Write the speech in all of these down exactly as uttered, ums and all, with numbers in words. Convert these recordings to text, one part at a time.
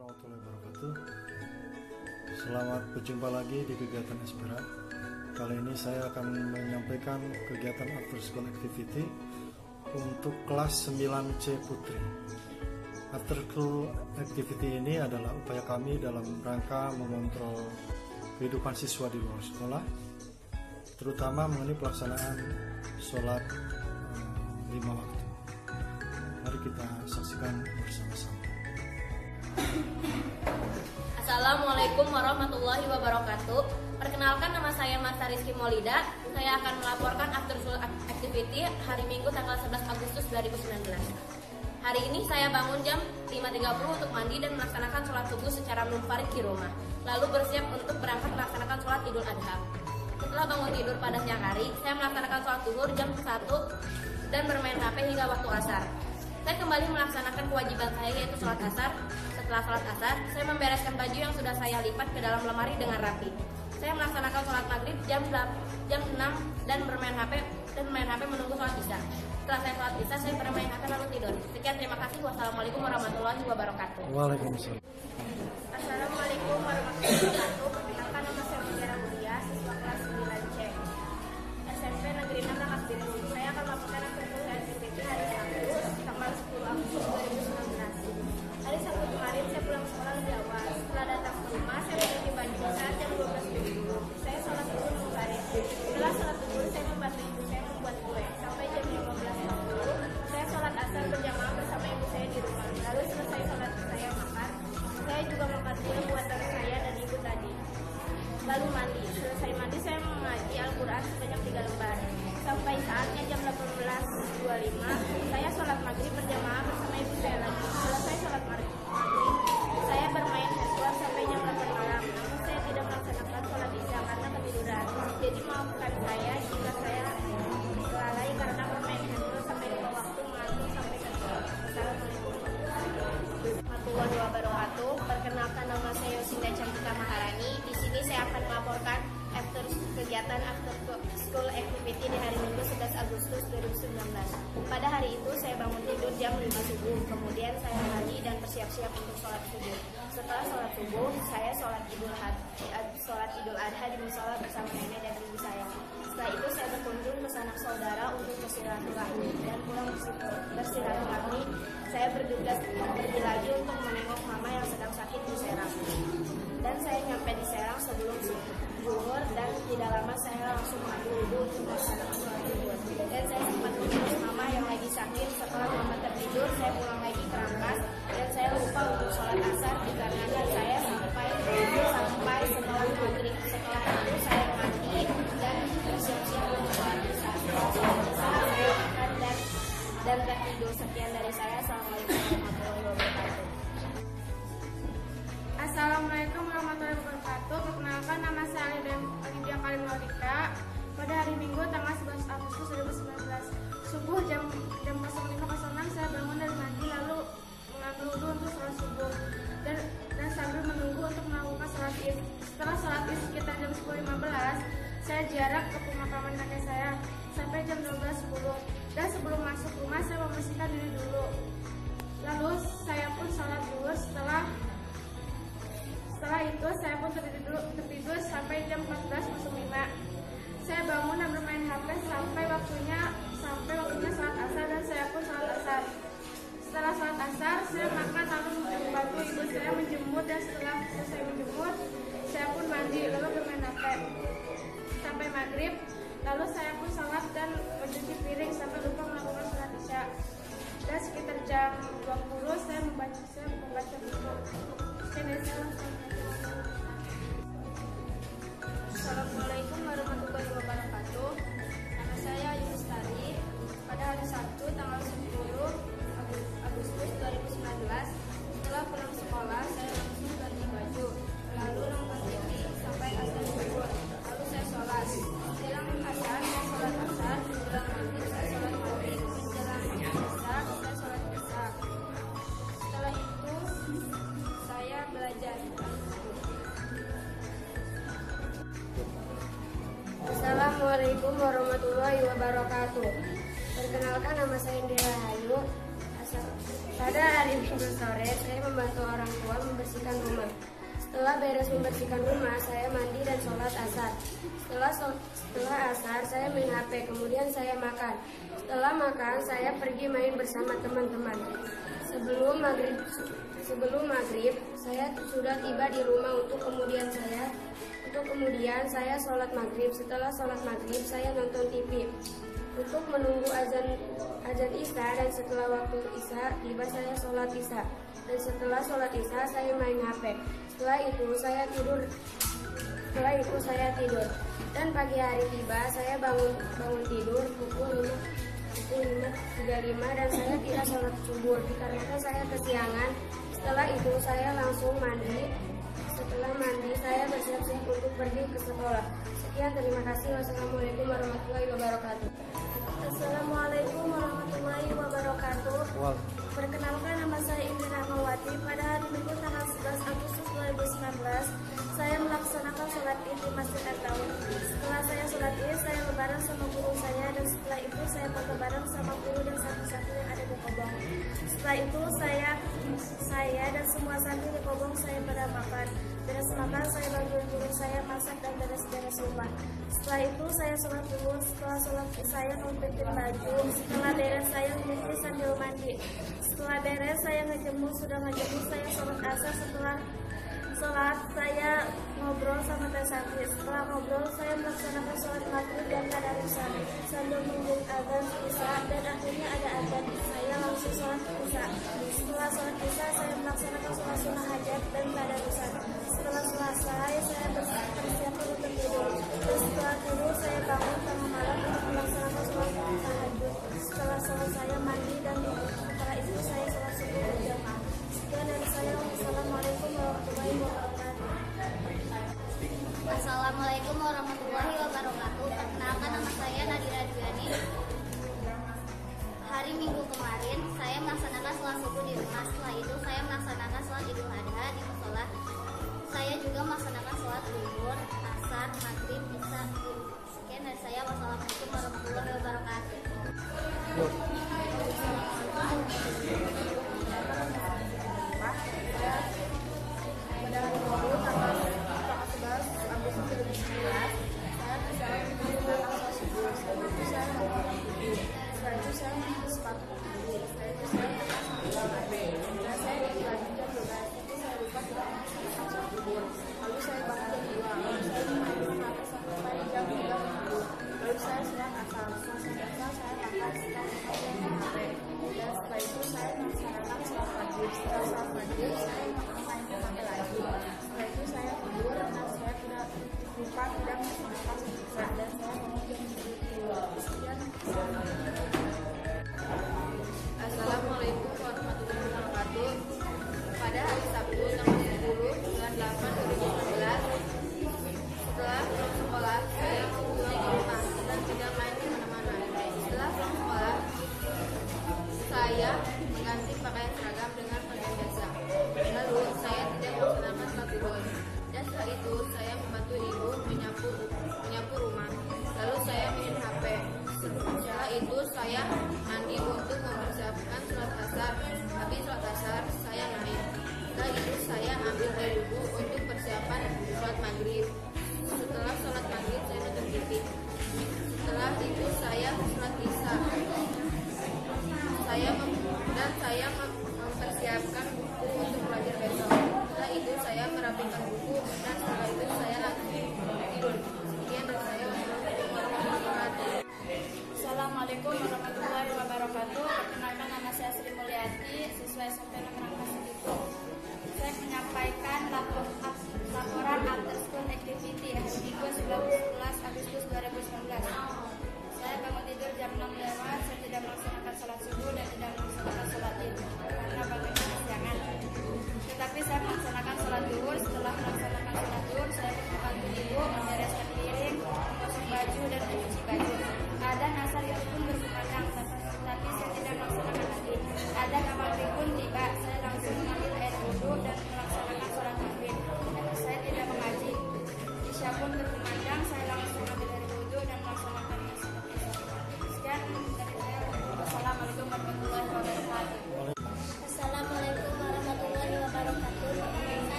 warahmatullahi wabarakatuh. Selamat berjumpa lagi di kegiatan Espera. Kali ini saya akan menyampaikan kegiatan after school activity untuk kelas sembilan C Putri. After school activity ini adalah upaya kami dalam rangka mengontrol kehidupan siswa di luar sekolah, terutama mengenai pelaksanaan sholat um, lima waktu. Mari kita saksikan bersama-sama. Assalamualaikum warahmatullahi wabarakatuh. Perkenalkan, nama saya Marta Rizky Maulida. Saya akan melaporkan after school activity hari Minggu tanggal sebelas Agustus dua ribu sembilan belas. Hari ini saya bangun jam lima tiga puluh untuk mandi dan melaksanakan sholat subuh secara munfarid di rumah. Lalu bersiap untuk berangkat melaksanakan sholat Idul Adha. Setelah bangun tidur pada siang hari, saya melaksanakan sholat zuhur jam satu dan bermain H P hingga waktu asar. Saya kembali melaksanakan kewajiban saya, yaitu sholat asar. Setelah sholat asar, saya membereskan baju yang sudah saya lipat ke dalam lemari dengan rapi. Saya melaksanakan sholat maghrib jam jam enam dan bermain H P dan bermain H P menunggu sholat isya. Setelah saya sholat isya, saya bermain H P lalu tidur. Sekian, terima kasih. Wassalamualaikum warahmatullahi wabarakatuh. Waalaikumsalam. Assalamualaikum warahmatullahi wabarakatuh. Perkenalkan, nama saya Mutiara Mulia, siswa kelas sembilan C S M P Negeri enam Rangkas Bitung. Saya akan melaporkan after school activity hari Sabtu tanggal sepuluh Agustus dua ribu sembilan belas. Hari Sabtu kemarin saya pulang sekolah lebih awal. Setelah datang ke rumah, saya mencuci baju saat jam dua belas lebih dulu. Saya sholat zuhur munfarid. Setelah sholat zuhur, saya membantu ibu saya membuat kue. Sampai jam lima belas empat puluh, saya sholat asar berjamaah bersama ibu saya di rumah. Lalu selesai sholat saya makan. Saya juga makan kue buatan saya dan ibu tadi. Lalu mandi. Selesai mandi, saya mengaji Al-Quran sebanyak tiga lembar. Sampai saatnya jam delapan belas dua puluh lima, saya sholat maghrib berjamaah bersama ibu saya lagi. Selesai sholat maghrib, saya bermain handphone sampai jam delapan malam. Namun saya tidak melaksanakan sholat isya karena ketiduran. Jadi maafkan saya jika saya lalai karena bermain handphone sampai lupa waktu mengantuk sampai tidur. Assalamualaikum warahmatullahi wabarakatuh. Perkenalkan, nama saya Yosinda Cantika Maharani. Di sini saya akan melaporkan after kegiatan after school activity di hari Minggu sebelas Agustus dua ribu sembilan belas. Pada hari itu saya bangun tidur jam lima subuh. Kemudian saya mandi dan bersiap-siap untuk sholat subuh. Setelah sholat subuh, saya sholat Idul Adha, sholat Idul Adha di musola bersama nenek dan ibu saya. Setelah itu saya berkunjung ke sanak saudara untuk bersilaturahmi dan pulang bersilaturahmi. Saya bergegas pergi lagi untuk menengok mama yang sedang sakit di Serang. Dan saya nyampe di Serang sebelum zuhur dan tidak lama saya langsung mengambil wudhu untuk melaksanakan sholat zuhur. Dan saya sempat mengurus mama yang lagi sakit. Setelah mama tertidur, saya pulang lagi ke Rangkas dan saya lupa untuk sholat asar dikarenakan saya sampai sampai setelah maghrib. Setelah itu saya mandi dan bersiap-siap untuk sholat isya. Setelah sholat isya, saya makan dan dan tertidur. Sekian dari saya. Assalamualaikum warahmatullahi wabarakatuh. Assalamualaikum warahmatullahi wabarakatuh. Perkenalkan, nama saya Alidia Karim Laurika. Pada hari Minggu tanggal sebelas Agustus dua ribu sembilan belas, subuh jam jam lima nol enam saya bangun dari mandi lalu mengambil wudhu untuk sholat subuh dan dan sambil menunggu untuk melakukan sholat id. Setelah sholat id sekitar jam sepuluh lima belas, saya ziarah ke pemakaman kakek saya sampai jam dua belas sepuluh dan sebelum masuk rumah saya membersihkan diri dulu. Lalu saya pun sholat zuhur. Setelah Setelah itu saya pun tertidur, tertidur sampai jam empat belas lima. Saya bangun dan bermain H P sampai waktunya sampai waktunya sholat asar dan saya pun sholat asar. Setelah sholat asar, saya makan lalu membantu ibu saya menjemur dan setelah selesai menjemur, saya pun mandi lalu bermain H P sampai maghrib. Lalu saya pun sholat dan mencuci piring sampai lupa melakukan sholat isya. Dan sekitar jam dua puluh saya membaca saya membaca buku. Assalamualaikum warahmatullahi wabarakatuh. Nama saya Yunus Tari. Pada hari Sabtu tanggal sepuluh Agustus dua ribu sembilan belas, setelah pulang sekolah saya langsung ganti baju, lalu nonton T V sampai azan subuh. Lalu saya sholat. Menjelang asar saya sholat asar, menjelang maghrib saya sholat maghrib, menjelang isya saya sholat isya. Setelah itu saya belajar. Assalamualaikum warahmatullahi wabarakatuh. Perkenalkan, nama saya Indira Rahayu. Pada hari Minggu sore, saya membantu orang tua membersihkan membersihkan rumah. Setelah beres membersihkan rumah, saya mandi dan sholat asar. Setelah setelah asar, saya main H P, kemudian saya makan. Setelah makan, saya pergi main bersama teman-teman. Sebelum maghrib, sebelum maghrib, saya sudah tiba di rumah untuk kemudian saya untuk kemudian saya sholat maghrib. Setelah sholat maghrib, saya nonton T V untuk menunggu azan azan Isya, dan setelah waktu Isya tiba saya sholat Isya, dan setelah sholat Isya saya main H P. Setelah itu saya tidur. Setelah itu saya tidur. Dan pagi hari tiba, saya bangun bangun tidur pukul lima tiga puluh lima dan saya tidak sholat subuh dikarenakan saya kesiangan. Setelah itu saya langsung mandi. Setelah mandi saya bersiap-siap untuk pergi ke sekolah. Sekian, terima kasih. Wassalamualaikum warahmatullahi wabarakatuh. Assalamualaikum warahmatullahi wabarakatuh. Wow. Perkenalkan, nama saya Indri Rahmawati. Pada hari Minggu tanggal sebelas Agustus dua ribu sembilan belas, saya melaksanakan sholat id di Masjid At-Taun. Setelah saya sholat id, saya lebaran sama guru saya, dan setelah itu saya foto bareng sama guru dan santri-santri yang ada di Kobong. Setelah itu saya saya dan semua santri di Kobong saya pada makan. Beres makan, saya bantuin guru saya masak dan beres-beres rumah. Setelah itu saya sholat dulu. Setelah sholat saya ngumpetin baju. Setelah beres saya ngumpetin sambil mandi. Setelah beres saya ngejemur. Sudah ngejemur saya sholat asar. Setelah sholat saya ngobrol sama teh santri. Setelah ngobrol saya melaksanakan sholat maghrib dan tadarusan sambil menunggu azan isya, dan akhirnya ada azan. Saya langsung sholat isya. Setelah sholat isya saya melaksanakan sholat sunnah hajat dan tadarusan. Setelah selesai saya bersiap untuk tidur. Dan setelah tidur saya bangun tengah malam untuk melaksanakan sholat tahajud. Setelah sholat saya mandi, dan setelah itu saya sholat subuh berjamaah. Sekian dari saya. Wassalamualaikum warahmatullahi wabarakatuh. Assalamualaikum warahmatullahi wabarakatuh. Perkenalkan, nama saya Nadira Duyani. Hari Minggu kemarin saya melaksanakan sholat subuh di rumah. Setelah itu saya melaksanakan sholat Idul Adha di musola. Saya juga melaksanakan sholat zuhur, asar, maghrib, isya. Sekian dari saya. Wassalamualaikum warahmatullahi wabarakatuh. Pada hari Minggu tanggal sebelas Agustus dua ribu sembilan belas, saya berjalan ke sholat subuh. Setelah itu saya bangun tidur. Setelah itu saya pakai sepatu putih. Setelah itu saya pakai sepatu putih. Dan saya ganti baju jam dua belas. Tapi saya lupa tidak melaksanakan sholat zuhur. Lalu saya bangun jam dua. Lalu saya main H P sampai jam tiga puluh. Lalu saya sholat asar. Setelah sholat asar saya makan. Setelah saya main H P. Dan setelah itu saya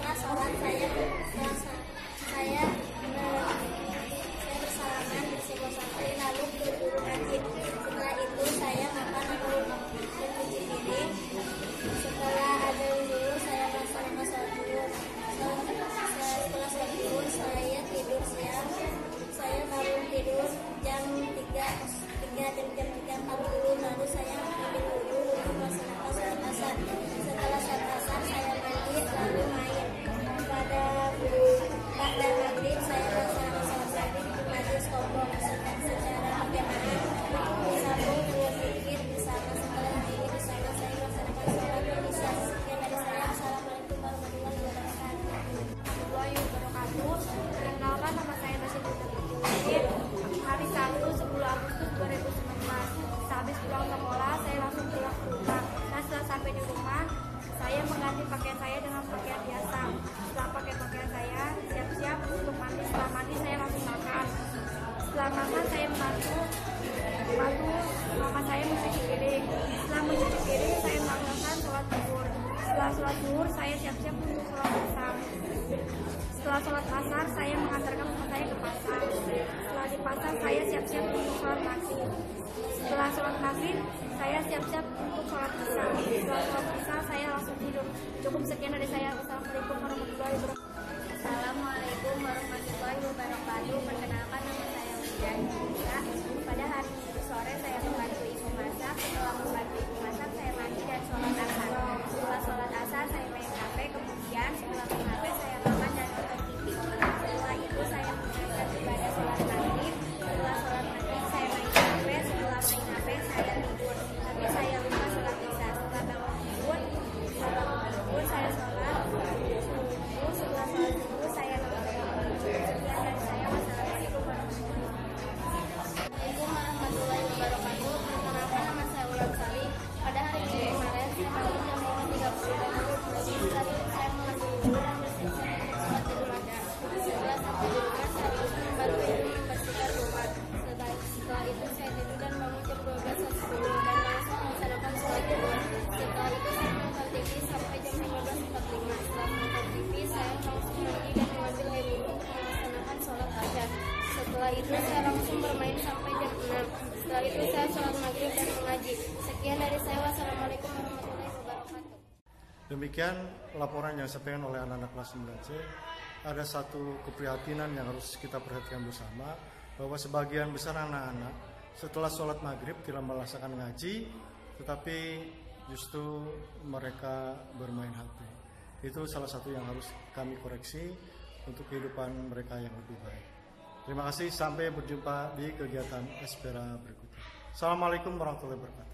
setelah sholat saya setelah saya eh, saya bersalaman bersama sampai lalu berburu ngaji. Setelah itu saya makan lalu mencuci piring. Setelah ada dulu saya melaksanakan sholat zuhur. Setelah sholat zuhur saya tidur siang. Saya baru tidur jam tiga tiga jam jam tiga empat puluh, lalu saya ambil wudhu untuk melaksanakan sholat asar. Setelah sholat asar saya mandi lalu main. Pada pada maghrib saya melaksanakan sholat maghrib di majelis kelompok secara berjamaah. Sambung dengan zikir bersama. Setelah zikir bersama saya melaksanakan sholat isya. Sekian dari saya. Assalamualaikum warahmatullahi wabarakatuh. Perkenalkan, nama saya Nasib hari Sabtu sepuluh Agustus dua ribu sembilan belas. Sehabis pulang sekolah, saya langsung pulang ke rumah. Nah, setelah sampai di rumah, saya mengganti pakaian saya dengan pakaian biasa. Setelah pakai pakaian saya, siap-siap untuk mandi. Setelah mandi, saya langsung makan. Setelah makan, saya membantu membantu mama saya mencuci piring. Setelah mencuci piring, saya melakukan sholat zuhur. Setelah sholat zuhur, saya siap-siap untuk sholat asar. Setelah sholat asar, saya mengantarkan mama saya ke pasar. Setelah di pasar, saya siap-siap untuk sholat maghrib. Setelah sholat maghrib, saya siap-siap untuk sholat isya. Setelah sholat isya, saya langsung tidur. Cukup sekian dari saya. Wassalamualaikum warahmatullahi wabarakatuh. Assalamualaikum warahmatullahi wabarakatuh. Perkenalkan, nama saya Wida. Pada hari Minggu sore saya membantu ibu masak. Setelah membantu ibu masak, saya mandi dan sholat asar. Setelah sholat asar, saya main H P. Kemudian setelah main H P, saya makan dan nonton T V. Setelah itu saya menunaikan ibadah sholat maghrib. Setelah sholat maghrib, saya main H P. Setelah main H P, saya tidur. Tapi saya lupa sholat isya. Setelah bangun tidur, setelah bangun tidur saya sholat subuh. Setelah sholat subuh, saya nonton. Sekian dari saya. Wassalamualaikum warahmatullahi wabarakatuh. Perkenalkan, nama saya Ulan Sari. Pada hari Minggu kemarin, saya bangun jam lima tiga puluh. Setelah itu saya mengambil wudhu dan bersiap-siap untuk sholat Idul Adha. Setelah sampai di rumah, saya langsung membantu ibu membersihkan rumah. Setelah, setelah itu saya tidur dan bangun jam dua belas sepuluh dan langsung melaksanakan sholat zuhur. Setelah itu saya menonton T V sampai jam lima belas empat puluh lima. Setelah menonton T V, saya langsung mandi dan mengambil air wudhu untuk melaksanakan sholat asar. Setelah itu saya langsung bermain sampai jam enam. Setelah itu saya sholat maghrib dan mengaji. Sekian dari saya. Wassalamualaikum warahmatullahi wabarakatuh. Demikian laporan yang disampaikan oleh anak-anak kelas sembilan C. Ada satu keprihatinan yang harus kita perhatikan bersama, bahwa sebagian besar anak-anak setelah sholat maghrib tidak melaksanakan ngaji, tetapi justru mereka bermain H P. Itu salah satu yang harus kami koreksi untuk kehidupan mereka yang lebih baik. Terima kasih, sampai berjumpa di kegiatan Espera berikutnya. Assalamualaikum warahmatullahi wabarakatuh.